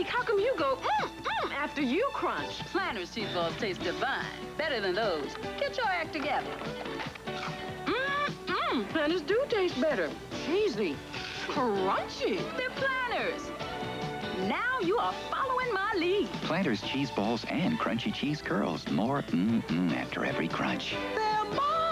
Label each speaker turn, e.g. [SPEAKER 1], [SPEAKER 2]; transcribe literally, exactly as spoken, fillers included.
[SPEAKER 1] Monique, how come you go mm, mm, after you crunch?
[SPEAKER 2] Planters cheese balls taste divine. Better than those. Get your act together.
[SPEAKER 1] Mmm, mmm. Planters do taste better. Cheesy. Crunchy.
[SPEAKER 2] They're Planters. Now you are following my lead.
[SPEAKER 3] Planters cheese balls and crunchy cheese curls. More mm-mm after every crunch.
[SPEAKER 1] They're mine.